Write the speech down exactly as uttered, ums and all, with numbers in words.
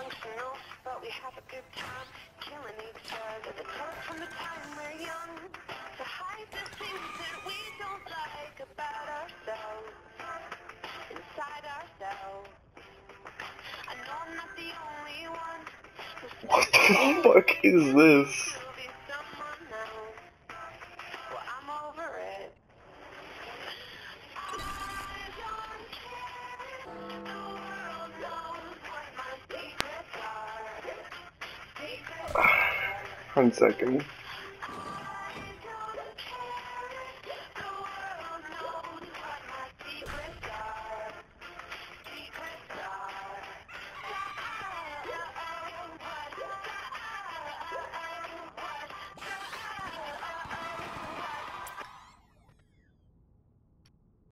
dysfunctional, but we have a good time killing each other. The color from the time we're young, to hide the things that we don't like about ourselves, inside ourselves. I know I'm not the only one. What the fuck is this? Well, I'm over it. One second.